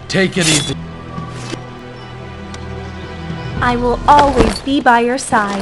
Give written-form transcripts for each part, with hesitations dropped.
Take it easy. I will always be by your side.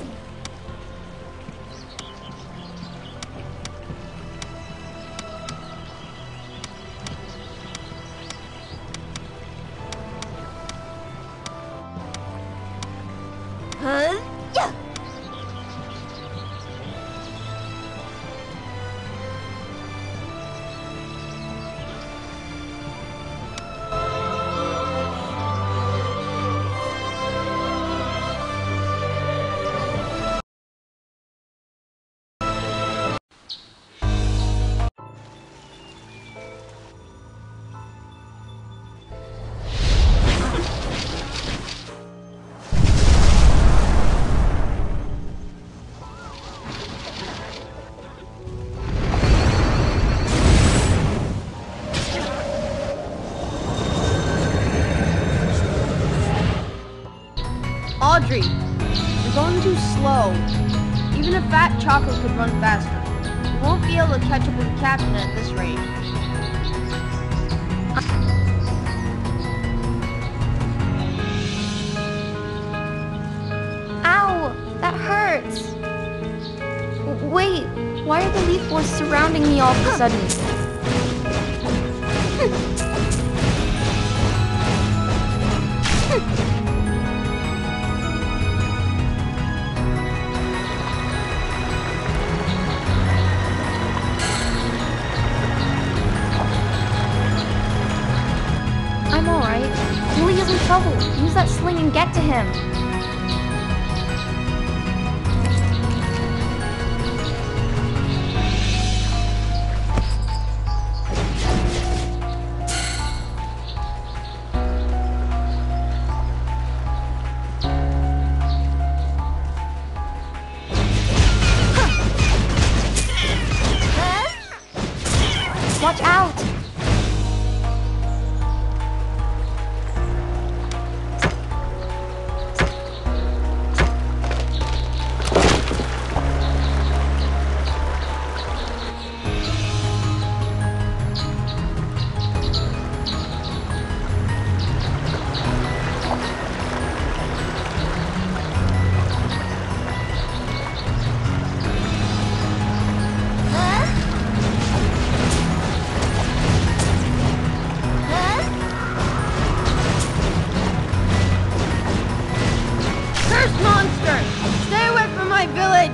Audrey, you're going too slow. Even a fat chocolate could run faster. You won't be able to catch up with the captain at this rate. Ow! That hurts! Wait, why are the Leaf Force surrounding me all of a sudden? I'm alright. Julie is in trouble. Use that sling and get to him. Watch out! Monster! Stay away from my village!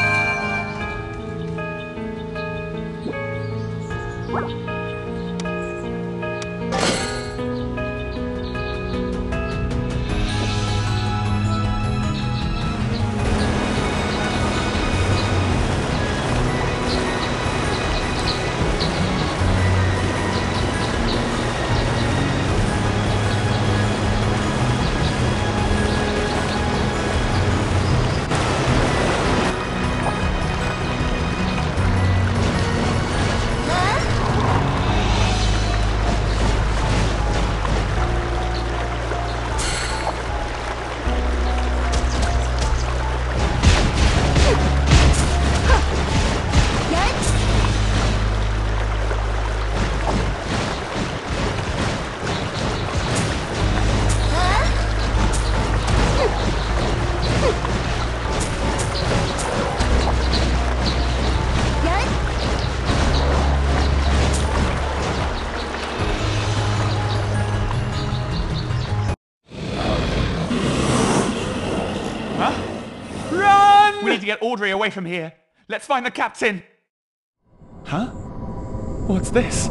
We need to get Audrey away from here. Let's find the captain. Huh? What's this?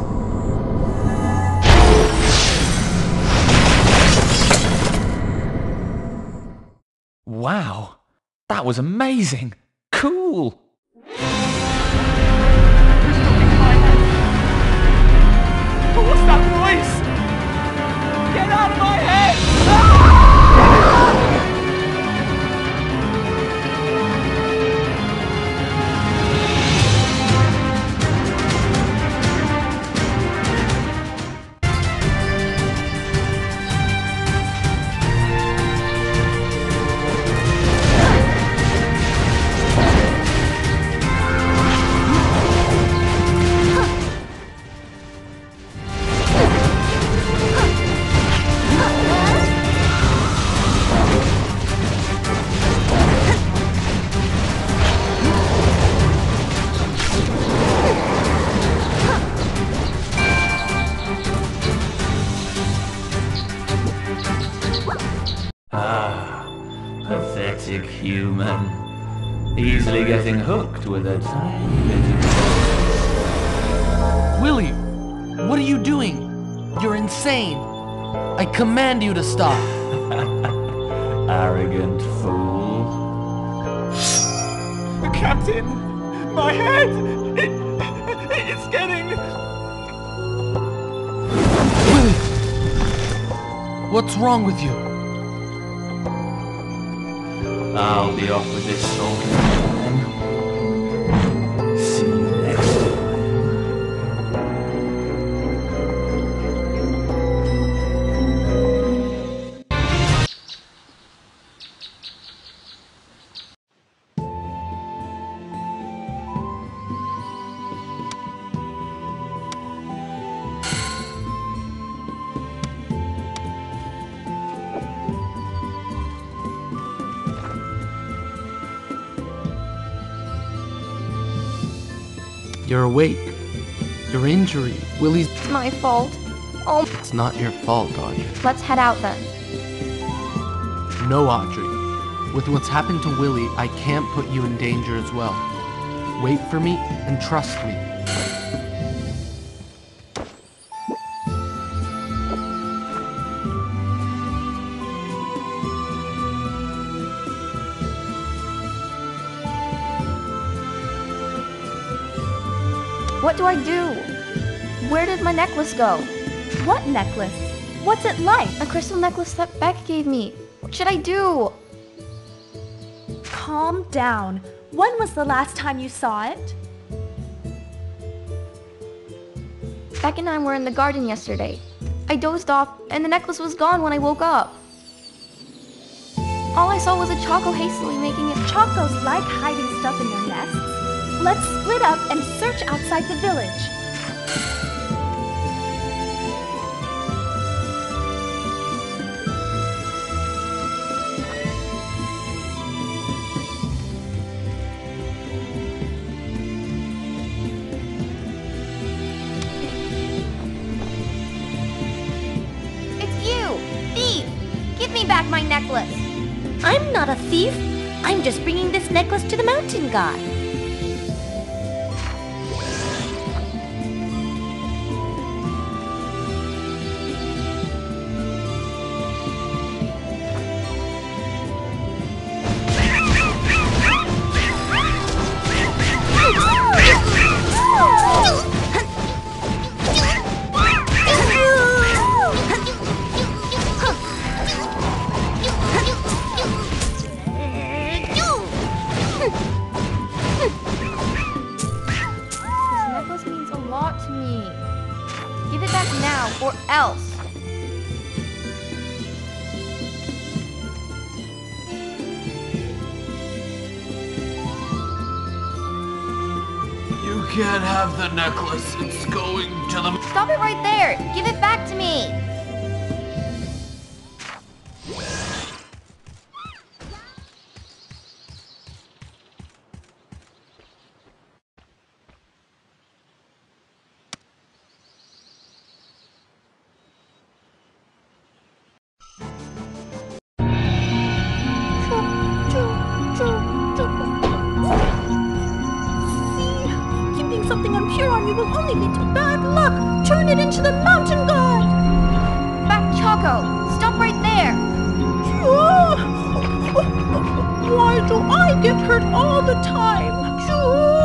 Wow. That was amazing. Cool. What's that voice? Get out of my head! human. Easily getting hooked with a tiny bit of... Willy, what are you doing? You're insane. I command you to stop. Arrogant fool. Captain! My head! It's getting... Willy! What's wrong with you? I'll be off with this sort of man. See you next time. You're awake. Your injury, Willy's... It's my fault. Oh, It's not your fault, Audrey. let's head out then. No, Audrey. With what's happened to Willy, I can't put you in danger as well. Wait for me and trust me. What do I do? Where did my necklace go? What necklace? What's it like? A crystal necklace that Beck gave me. What should I do? Calm down. When was the last time you saw it? Beck and I were in the garden yesterday. I dozed off, and the necklace was gone when I woke up. All I saw was a Choco hastily making it. Chocos like hiding stuff in their nests. Let's split up and search outside the village. It's you! Thief! Give me back my necklace! I'm not a thief. I'm just bringing this necklace to the mountain god. This necklace means a lot to me. Give it back now, or else. You can't have the necklace. It's going to the... Stop it right there! Give it back to me! See? Keeping something on Huron, you will only lead to bad luck. Turn it into the mountain god. Back, Choco! Stop right there! Why do I get hurt all the time?